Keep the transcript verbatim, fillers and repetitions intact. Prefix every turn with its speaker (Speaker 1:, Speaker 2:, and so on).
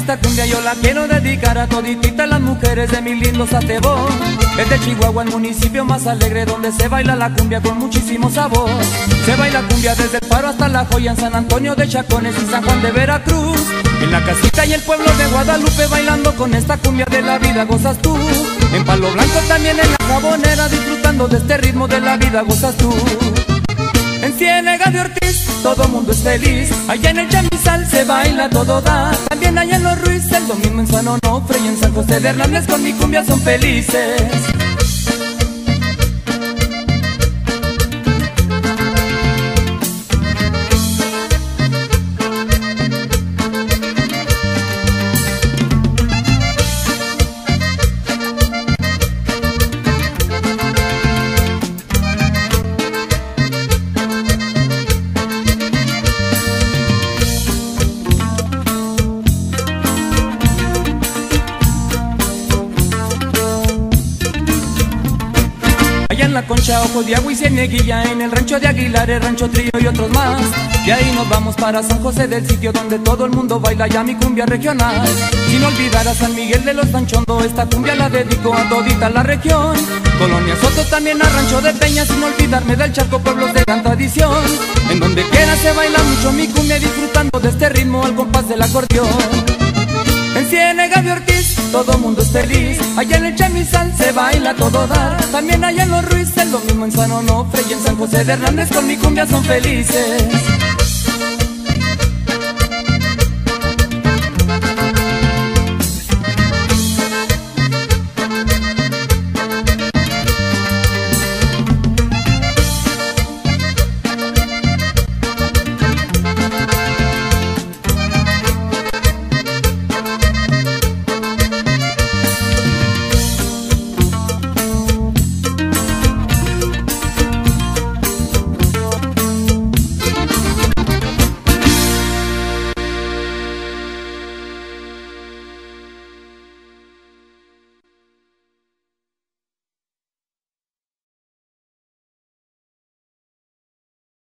Speaker 1: esta cumbia yo la quiero dedicar a todititas las mujeres de mi lindo Satebón. Es de Chihuahua, el municipio más alegre, donde se baila la cumbia con muchísimo sabor. Se baila cumbia desde el Faro hasta La Joya, en San Antonio de Chacones y San Juan de Veracruz. En la casita y el pueblo de Guadalupe, bailando con esta cumbia de la vida gozas tú. En Palo Blanco también en La Jabonera, disfrutando de este ritmo de la vida gozas tú. En Ciénega de Ortiz todo mundo es feliz, allá en el Chamizal se baila todo da. También allá en Los Ruiz, el domingo en San Onofre y en San José de Hernández con mi cumbia son felices. En La Concha, Ojos de Agua y Cieneguilla, en el rancho de Aguilar, el rancho Trío y otros más. De ahí nos vamos para San José del Sitio, donde todo el mundo baila ya mi cumbia regional. Sin olvidar a San Miguel de los Panchondo, esta cumbia la dedico a todita la región. Colonia Soto también a Rancho de Peña, sin olvidarme del Charco, pueblos de gran tradición. En donde quiera se baila mucho mi cumbia, disfrutando de este ritmo al compás del acordeón. En Ciénega de Ortiz todo mundo es feliz, allá en el Chamizal se baila todo dar. También allá en Los Ruiz, el domingo en San Onofre y en San José de Hernández con mi cumbia son felices.